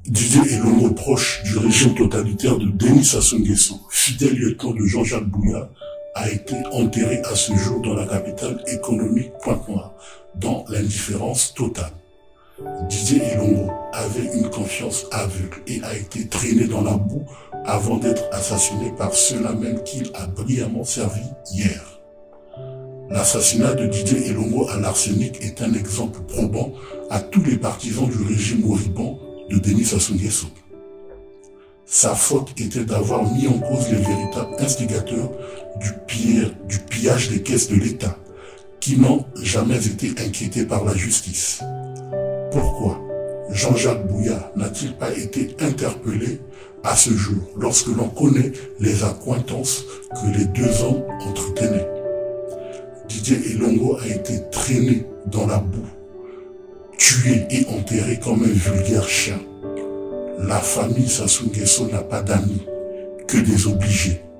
Didier Elongo, proche du régime totalitaire de Denis Sassou Nguesso, fidèle lieutenant de Jean-Jacques Bouya, a été enterré à ce jour dans la capitale économique Pointe-Noire, dans l'indifférence totale. Didier Elongo avait une confiance aveugle et a été traîné dans la boue avant d'être assassiné par ceux-là même qu'il a brillamment servi hier. L'assassinat de Didier Elongo à l'arsenic est un exemple probant à tous les partisans du régime moribond de Denis Sassou Nguesso. Sa faute était d'avoir mis en cause les véritables instigateurs du pillage des caisses de l'État, qui n'ont jamais été inquiétés par la justice. Pourquoi Jean-Jacques Bouya n'a-t-il pas été interpellé à ce jour, lorsque l'on connaît les accointances que les deux hommes entretenaient? Didier Elongo a été traîné dans la boue, tué et enterré comme un vulgaire chien. La famille Sassou Nguesso n'a pas d'amis, que des obligés.